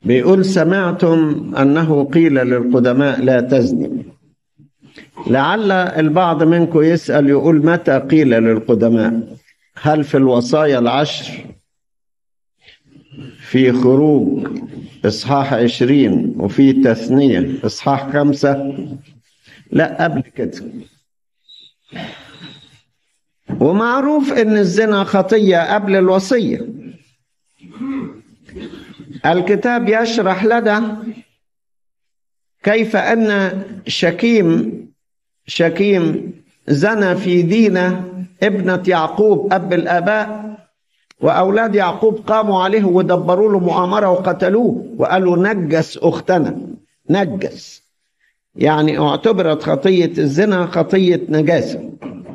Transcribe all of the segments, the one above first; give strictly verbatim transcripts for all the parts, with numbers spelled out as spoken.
بيقول سمعتم أنه قيل للقدماء لا تزني. لعل البعض منكم يسأل يقول متى قيل للقدماء؟ هل في الوصايا العشر، في خروج إصحاح عشرين، وفي تثنية إصحاح خمسة؟ لا، قبل كده. ومعروف إن الزنا خطية قبل الوصية. الكتاب يشرح لنا كيف أن شكيم شكيم زنى في دينة ابنة يعقوب أب الآباء، وأولاد يعقوب قاموا عليه ودبروا له مؤامرة وقتلوه وقالوا نجس أختنا. نجس يعني اعتبرت خطية الزنا خطية نجاسة.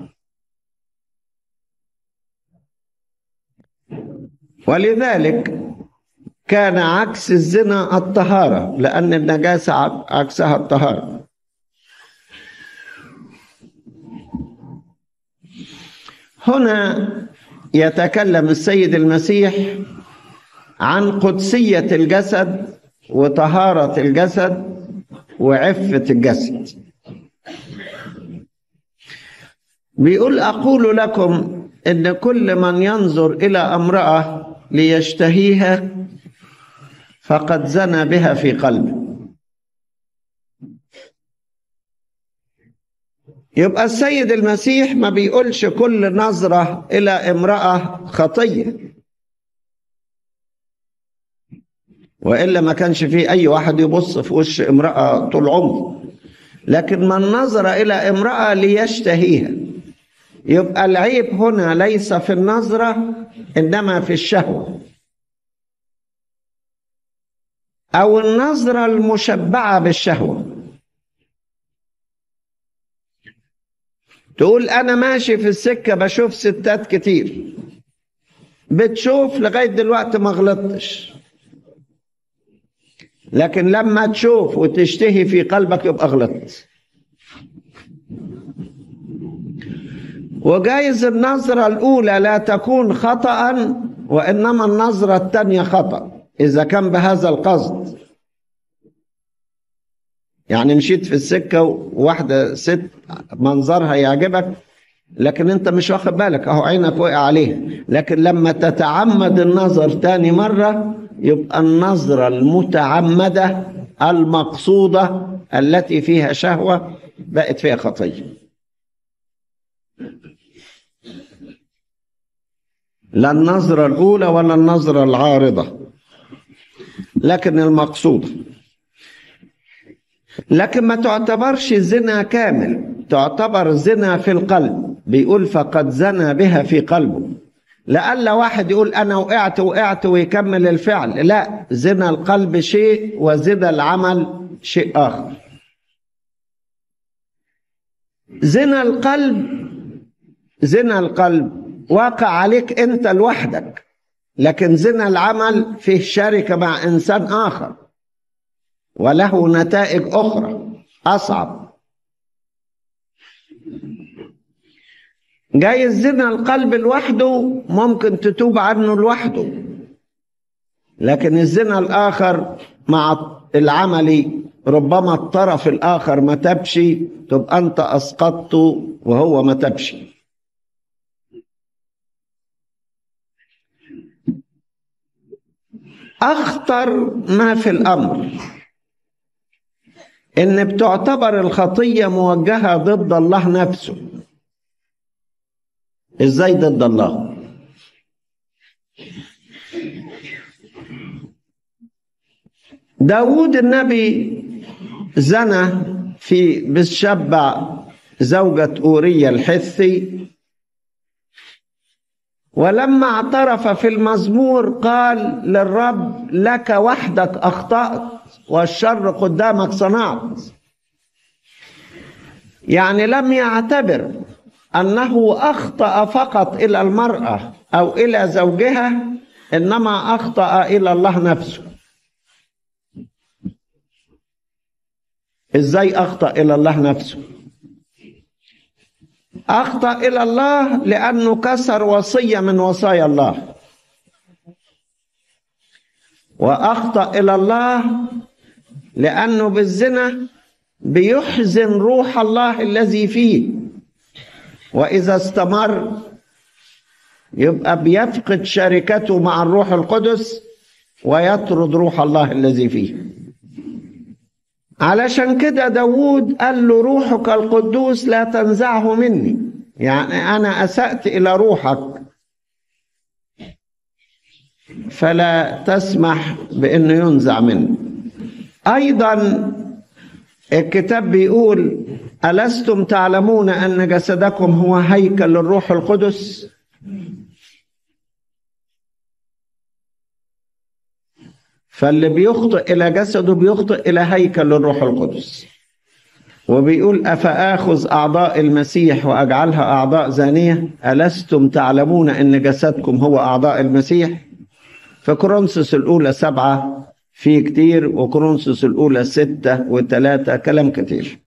ولذلك كان عكس الزنا الطهارة، لأن النجاسة عكسها الطهارة. هنا يتكلم السيد المسيح عن قدسية الجسد وطهارة الجسد وعفة الجسد. بيقول أقول لكم إن كل من ينظر إلى امرأة ليشتهيها فقد زنى بها في قلبه. يبقى السيد المسيح ما بيقولش كل نظرة إلى امرأة خطية، وإلا ما كانش فيه أي واحد يبص في وش امرأة طول عمره. لكن من نظر إلى امرأة ليشتهيها، يبقى العيب هنا ليس في النظرة إنما في الشهوة، أو النظرة المشبعة بالشهوة. تقول أنا ماشي في السكة بشوف ستات كتير، بتشوف لغاية دلوقتي ما غلطتش، لكن لما تشوف وتشتهي في قلبك يبقى غلطت. وجايز النظرة الأولى لا تكون خطأ، وإنما النظرة الثانية خطأ إذا كان بهذا القصد. يعني مشيت في السكة وواحدة ست منظرها يعجبك، لكن انت مش واخد بالك، اهو عينك وقع عليها. لكن لما تتعمد النظر تاني مرة يبقى النظرة المتعمدة المقصودة التي فيها شهوة بقت فيها خطية. لا النظرة الأولى ولا النظرة العارضة، لكن المقصودة. لكن ما تعتبرش زنا كامل، تعتبر زنا في القلب. بيقول فقد زنى بها في قلبه. لألا واحد يقول أنا وقعت وقعت ويكمل الفعل. لا، زنا القلب شيء وزنا العمل شيء آخر. زنا القلب زنا القلب واقع عليك أنت لوحدك، لكن زنا العمل فيه شركة مع إنسان آخر وله نتائج أخرى أصعب. جاي الزنا القلب لوحده ممكن تتوب عنه لوحده، لكن الزنا الآخر مع العملي ربما الطرف الآخر ما تبش، تبقى أنت أسقطته وهو ما تبش. أخطر ما في الأمر إن بتعتبر الخطية موجهة ضد الله نفسه. إزاي ضد الله؟ داود النبي زنى في بالشبع زوجة أورية الحثي، ولما اعترف في المزمور قال للرب لك وحدك أخطأت والشر قدامك صنعت. يعني لم يعتبر أنه أخطأ فقط إلى المرأة أو إلى زوجها، إنما أخطأ إلى الله نفسه. إزاي أخطأ إلى الله نفسه؟ أخطأ إلى الله لأنه كسر وصية من وصايا الله. وأخطأ إلى الله، لأنه بالزنا بيحزن روح الله الذي فيه، وإذا استمر يبقى بيفقد شركته مع الروح القدس ويطرد روح الله الذي فيه. علشان كده داود قال له روحك القدوس لا تنزعه مني، يعني أنا أسأت إلى روحك فلا تسمح بأنه ينزع مني. أيضا الكتاب بيقول ألستم تعلمون أن جسدكم هو هيكل للروح القدس؟ فاللي بيخطئ إلى جسده بيخطئ إلى هيكل للروح القدس. وبيقول أفآخذ أعضاء المسيح وأجعلها أعضاء زانية؟ ألستم تعلمون أن جسدكم هو أعضاء المسيح؟ فكورنثوس الأولى سبعة فيه كتير، وكورنثوس الأولى ستة وثلاثة كلام كتير.